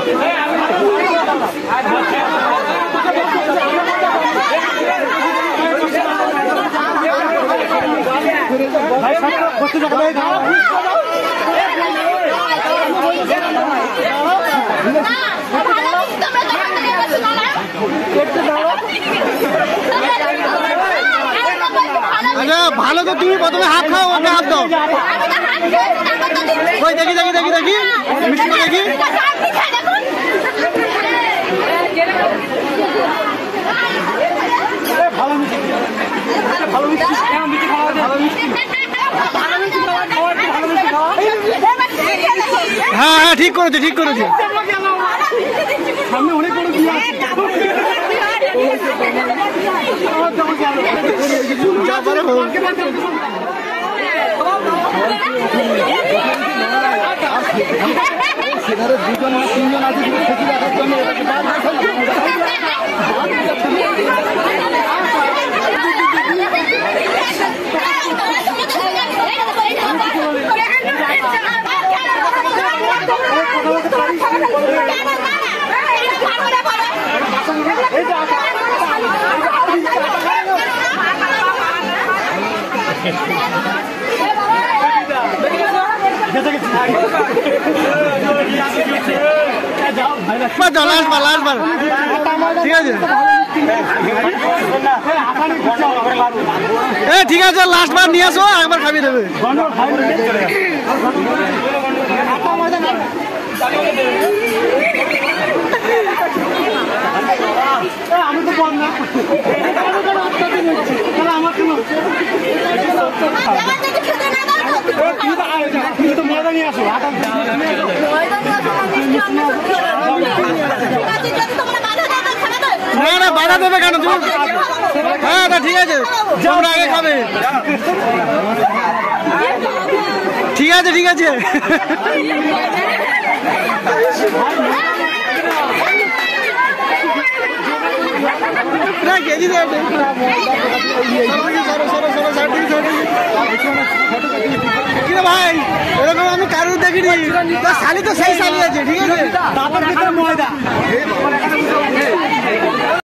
আচ্ছা ভালো তো তুমি প্রথমে হাত খাও ওকে হাত দাও ওই দেখি দেখি দেখি দেখি মিষ্টি দেখি হ্যাঁ হ্যাঁ ঠিক করেছে ঠিক করেছে সামনে অনেক বড় বিয়ে আছে সেখানে দুজন না তিনজন আছে দেখার জন্য ঠিক আছে লাস্ট বার নিয়ে আসো একবার খাবি দেবে আমি তো বল না আমার তো ময়দা নিয়ে আসো না না বাধা দেবে কেন তুমি হ্যাঁ ঠিক আছে তোমরা আগে খাবে ঠিক আছে ঠিক আছে ভাই এরকম আমি কারোর দেখিনি শালি তো সেই শালি আছে ঠিক আছে